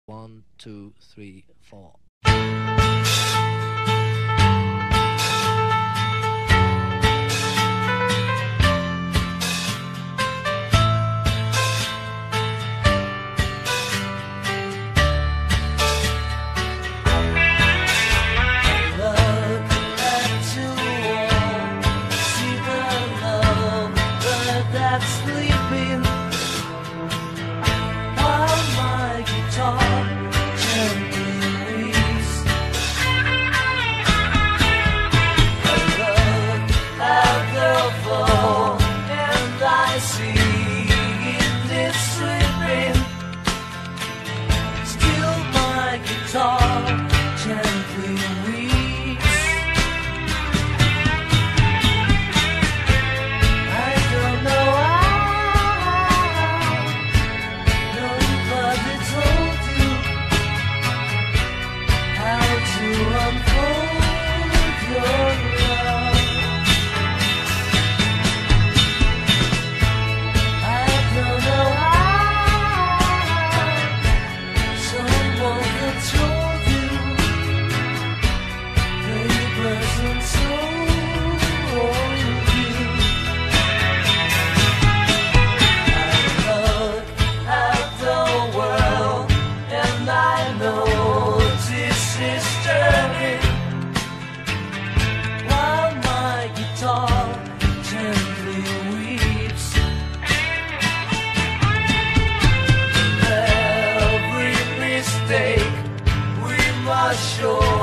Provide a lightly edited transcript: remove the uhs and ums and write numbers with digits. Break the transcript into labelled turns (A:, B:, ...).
A: One, two, three, four.
B: Sleeping while my guitar gently weeps. I look at the floor and I see it is sleeping. Still my guitar gently weeps. I don't know to unfold your love. I don't know how someone had told you they wasn't so you. I look at the world and I know this is turning while my guitar gently weeps. Every mistake we must show